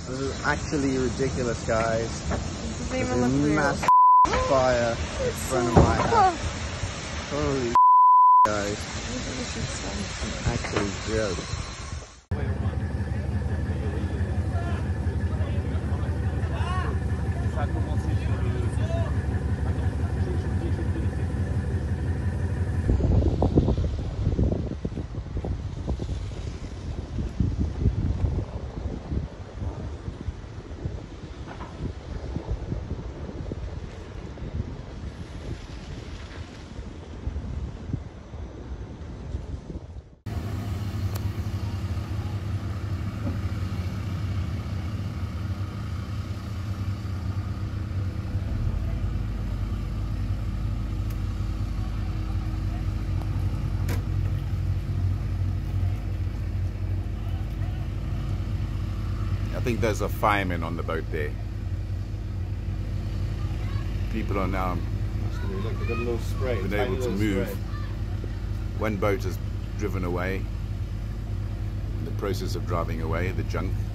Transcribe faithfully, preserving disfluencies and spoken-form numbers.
This is actually ridiculous, guys. It doesn't There's even a look real. massive fire in front of my house. Holy guys. It's an actual joke. I think there's a fireman on the boat there. People are now Look, they've got a little spray. been able to move. Spray. One boat has driven away. In the process of driving away, the junk.